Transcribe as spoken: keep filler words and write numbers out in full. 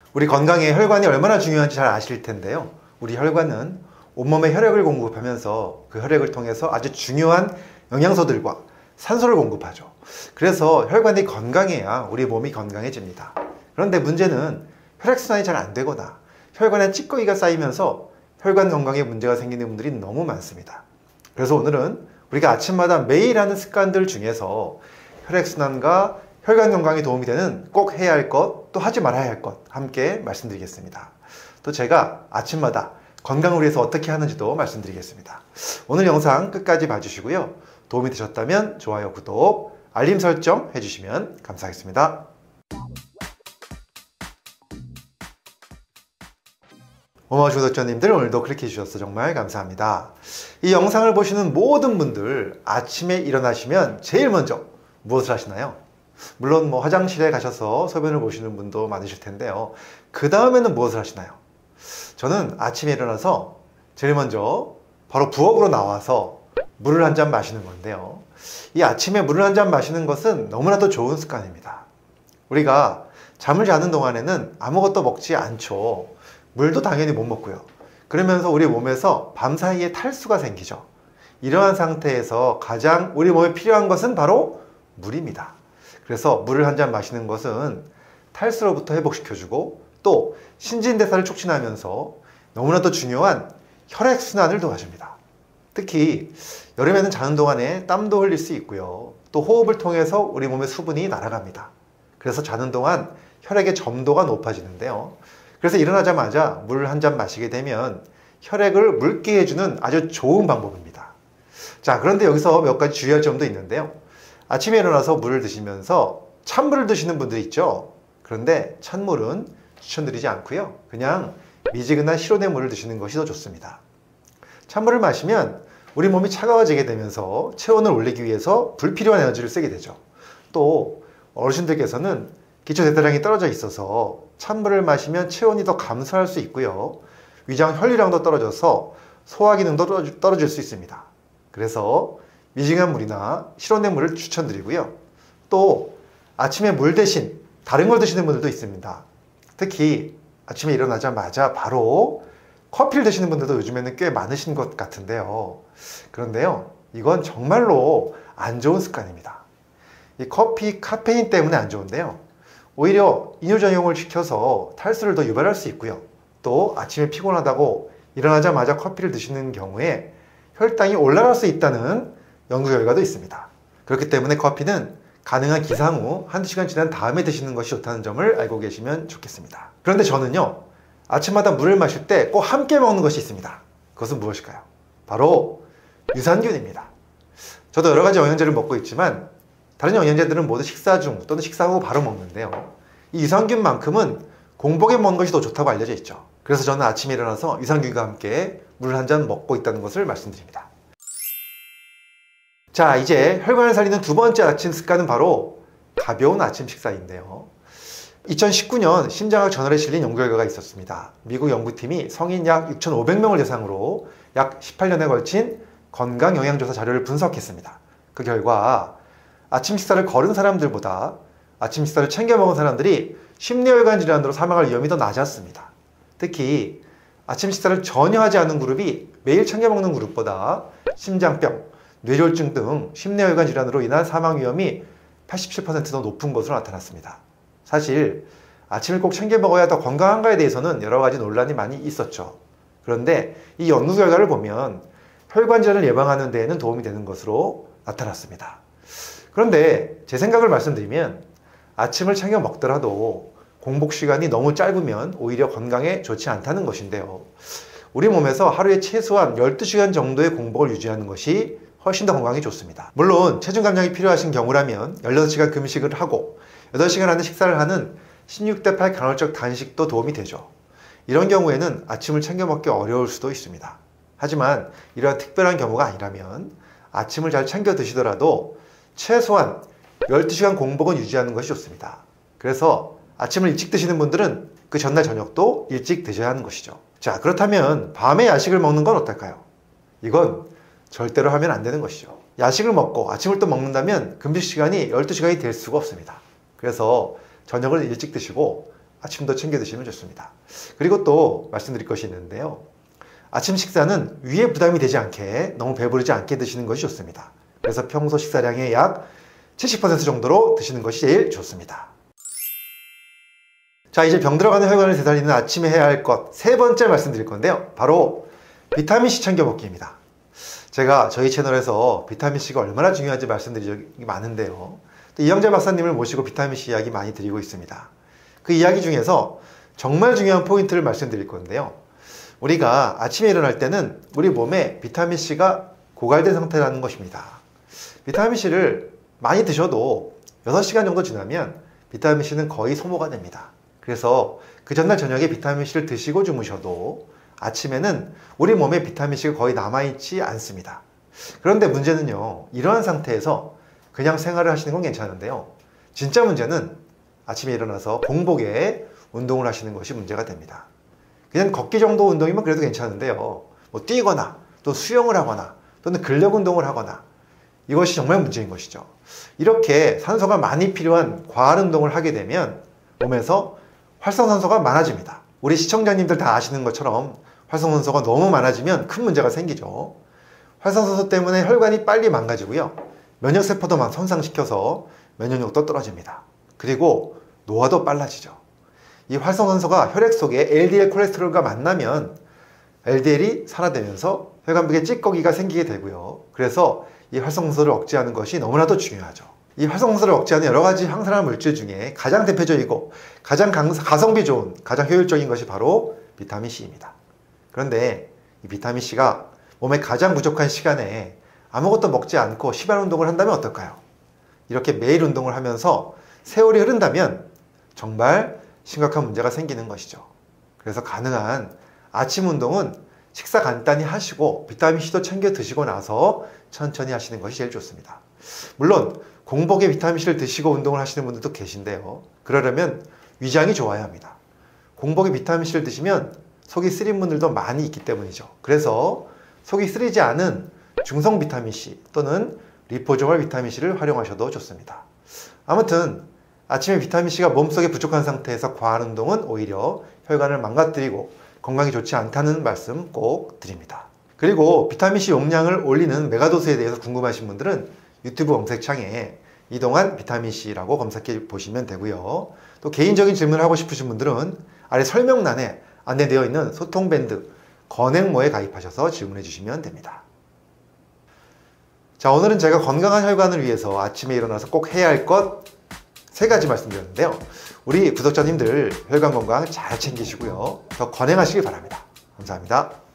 우리 건강에 혈관이 얼마나 중요한지 잘 아실 텐데요. 우리 혈관은 온몸에 혈액을 공급하면서 그 혈액을 통해서 아주 중요한 영양소들과 산소를 공급하죠. 그래서 혈관이 건강해야 우리 몸이 건강해집니다. 그런데 문제는 혈액순환이 잘 안 되거나 혈관에 찌꺼기가 쌓이면서 혈관 건강에 문제가 생기는 분들이 너무 많습니다. 그래서 오늘은 우리가 아침마다 매일 하는 습관들 중에서 혈액순환과 혈관 건강에 도움이 되는 꼭 해야 할 것, 또 하지 말아야 할 것 함께 말씀드리겠습니다. 또 제가 아침마다 건강을 위해서 어떻게 하는지도 말씀드리겠습니다. 오늘 영상 끝까지 봐주시고요. 도움이 되셨다면 좋아요, 구독, 알림 설정 해주시면 감사하겠습니다. 어머 구독자님들, 오늘도 클릭해 주셔서 정말 감사합니다. 이 영상을 보시는 모든 분들 아침에 일어나시면 제일 먼저 무엇을 하시나요? 물론 뭐 화장실에 가셔서 소변을 보시는 분도 많으실 텐데요. 그 다음에는 무엇을 하시나요? 저는 아침에 일어나서 제일 먼저 바로 부엌으로 나와서 물을 한 잔 마시는 건데요. 이 아침에 물을 한 잔 마시는 것은 너무나도 좋은 습관입니다. 우리가 잠을 자는 동안에는 아무것도 먹지 않죠. 물도 당연히 못 먹고요. 그러면서 우리 몸에서 밤사이에 탈수가 생기죠. 이러한 상태에서 가장 우리 몸에 필요한 것은 바로 물입니다. 그래서 물을 한 잔 마시는 것은 탈수로부터 회복시켜주고 또 신진대사를 촉진하면서 너무나도 중요한 혈액순환을 도와줍니다. 특히 여름에는 자는 동안에 땀도 흘릴 수 있고요. 또 호흡을 통해서 우리 몸의 수분이 날아갑니다. 그래서 자는 동안 혈액의 점도가 높아지는데요. 그래서 일어나자마자 물을 한 잔 마시게 되면 혈액을 묽게 해주는 아주 좋은 방법입니다. 자, 그런데 여기서 몇 가지 주의할 점도 있는데요. 아침에 일어나서 물을 드시면서 찬물을 드시는 분들 있죠. 그런데 찬물은 추천드리지 않고요. 그냥 미지근한 실온의 물을 드시는 것이 더 좋습니다. 찬물을 마시면 우리 몸이 차가워지게 되면서 체온을 올리기 위해서 불필요한 에너지를 쓰게 되죠. 또 어르신들께서는 기초대사량이 떨어져 있어서 찬물을 마시면 체온이 더 감소할 수 있고요. 위장 혈류량도 떨어져서 소화 기능도 떨어질 수 있습니다. 그래서 미지근한 물이나 실온의 물을 추천드리고요. 또 아침에 물 대신 다른 걸 드시는 분들도 있습니다. 특히 아침에 일어나자마자 바로 커피를 드시는 분들도 요즘에는 꽤 많으신 것 같은데요. 그런데요, 이건 정말로 안 좋은 습관입니다. 이 커피 카페인 때문에 안 좋은데요. 오히려 이뇨작용을 시켜서 탈수를 더 유발할 수 있고요. 또 아침에 피곤하다고 일어나자마자 커피를 드시는 경우에 혈당이 올라갈 수 있다는 연구 결과도 있습니다. 그렇기 때문에 커피는 가능한 기상 후 한두 시간 지난 다음에 드시는 것이 좋다는 점을 알고 계시면 좋겠습니다. 그런데 저는요, 아침마다 물을 마실 때 꼭 함께 먹는 것이 있습니다. 그것은 무엇일까요? 바로 유산균입니다. 저도 여러 가지 영양제를 먹고 있지만 다른 영양제들은 모두 식사 중 또는 식사 후 바로 먹는데요. 이 유산균만큼은 공복에 먹는 것이 더 좋다고 알려져 있죠. 그래서 저는 아침에 일어나서 유산균과 함께 물 한 잔 먹고 있다는 것을 말씀드립니다. 자, 이제 혈관을 살리는 두 번째 아침 습관은 바로 가벼운 아침 식사인데요. 이천십구 년 심장학 저널에 실린 연구 결과가 있었습니다. 미국 연구팀이 성인 약 육천오백 명을 대상으로 약 십팔 년에 걸친 건강 영양조사 자료를 분석했습니다. 그 결과 아침 식사를 거른 사람들보다 아침 식사를 챙겨 먹은 사람들이 심뇌혈관 질환으로 사망할 위험이 더 낮았습니다. 특히 아침 식사를 전혀 하지 않은 그룹이 매일 챙겨 먹는 그룹보다 심장병, 뇌졸중 등 심뇌혈관 질환으로 인한 사망 위험이 팔십칠 퍼센트 더 높은 것으로 나타났습니다. 사실 아침을 꼭 챙겨 먹어야 더 건강한가에 대해서는 여러 가지 논란이 많이 있었죠. 그런데 이 연구 결과를 보면 혈관 질환을 예방하는 데에는 도움이 되는 것으로 나타났습니다. 그런데 제 생각을 말씀드리면 아침을 챙겨 먹더라도 공복 시간이 너무 짧으면 오히려 건강에 좋지 않다는 것인데요. 우리 몸에서 하루에 최소한 열두 시간 정도의 공복을 유지하는 것이 훨씬 더 건강에 좋습니다. 물론 체중 감량이 필요하신 경우라면 열여섯 시간 금식을 하고 여덟 시간 안에 식사를 하는 십육 대 팔 간헐적 단식도 도움이 되죠. 이런 경우에는 아침을 챙겨 먹기 어려울 수도 있습니다. 하지만 이러한 특별한 경우가 아니라면 아침을 잘 챙겨 드시더라도 최소한 열두 시간 공복은 유지하는 것이 좋습니다. 그래서 아침을 일찍 드시는 분들은 그 전날 저녁도 일찍 드셔야 하는 것이죠. 자, 그렇다면 밤에 야식을 먹는 건 어떨까요? 이건 절대로 하면 안 되는 것이죠. 야식을 먹고 아침을 또 먹는다면 금식 시간이 열두 시간이 될 수가 없습니다. 그래서 저녁을 일찍 드시고 아침도 챙겨 드시면 좋습니다. 그리고 또 말씀드릴 것이 있는데요. 아침 식사는 위에 부담이 되지 않게 너무 배부르지 않게 드시는 것이 좋습니다. 그래서 평소 식사량의 약 칠십 퍼센트 정도로 드시는 것이 제일 좋습니다. 자, 이제 병 들어가는 혈관을 되살리는 아침에 해야 할 것 세 번째 말씀드릴 건데요. 바로 비타민C 챙겨 먹기입니다. 제가 저희 채널에서 비타민C가 얼마나 중요한지 말씀드린 적이 많은데요. 또 이영재 박사님을 모시고 비타민C 이야기 많이 드리고 있습니다. 그 이야기 중에서 정말 중요한 포인트를 말씀드릴 건데요. 우리가 아침에 일어날 때는 우리 몸에 비타민C가 고갈된 상태라는 것입니다. 비타민C를 많이 드셔도 여섯 시간 정도 지나면 비타민C는 거의 소모가 됩니다. 그래서 그 전날 저녁에 비타민C를 드시고 주무셔도 아침에는 우리 몸에 비타민C가 거의 남아있지 않습니다. 그런데 문제는요, 이러한 상태에서 그냥 생활을 하시는 건 괜찮은데요. 진짜 문제는 아침에 일어나서 공복에 운동을 하시는 것이 문제가 됩니다. 그냥 걷기 정도 운동이면 그래도 괜찮은데요. 뭐 뛰거나 또 수영을 하거나 또는 근력 운동을 하거나 이것이 정말 문제인 것이죠. 이렇게 산소가 많이 필요한 과한 운동을 하게 되면 몸에서 활성산소가 많아집니다. 우리 시청자님들 다 아시는 것처럼 활성산소가 너무 많아지면 큰 문제가 생기죠. 활성산소 때문에 혈관이 빨리 망가지고요. 면역세포도 막 손상시켜서 면역력도 떨어집니다. 그리고 노화도 빨라지죠. 이 활성산소가 혈액 속에 엘디엘 콜레스테롤과 만나면 엘디엘이 산화되면서 혈관벽에 찌꺼기가 생기게 되고요. 그래서 이 활성산소를 억제하는 것이 너무나도 중요하죠. 이 활성산소를 억제하는 여러 가지 항산화 물질 중에 가장 대표적이고 가장 가성비 좋은, 가장 효율적인 것이 바로 비타민C입니다. 그런데 이 비타민C가 몸에 가장 부족한 시간에 아무것도 먹지 않고 시발 운동을 한다면 어떨까요? 이렇게 매일 운동을 하면서 세월이 흐른다면 정말 심각한 문제가 생기는 것이죠. 그래서 가능한 아침 운동은 식사 간단히 하시고 비타민C도 챙겨 드시고 나서 천천히 하시는 것이 제일 좋습니다. 물론 공복에 비타민C를 드시고 운동을 하시는 분들도 계신데요. 그러려면 위장이 좋아야 합니다. 공복에 비타민C를 드시면 속이 쓰린 분들도 많이 있기 때문이죠. 그래서 속이 쓰리지 않은 중성 비타민C 또는 리포조멀 비타민C를 활용하셔도 좋습니다. 아무튼 아침에 비타민C가 몸속에 부족한 상태에서 과한 운동은 오히려 혈관을 망가뜨리고 건강에 좋지 않다는 말씀 꼭 드립니다. 그리고 비타민C 용량을 올리는 메가도스에 대해서 궁금하신 분들은 유튜브 검색창에 이동환 비타민C라고 검색해 보시면 되고요. 또 개인적인 질문을 하고 싶으신 분들은 아래 설명란에 안내되어 있는 소통밴드 건행모에 가입하셔서 질문해 주시면 됩니다. 자, 오늘은 제가 건강한 혈관을 위해서 아침에 일어나서 꼭 해야 할 것 세 가지 말씀드렸는데요. 우리 구독자님들 혈관 건강 잘 챙기시고요. 더 건행하시길 바랍니다. 감사합니다.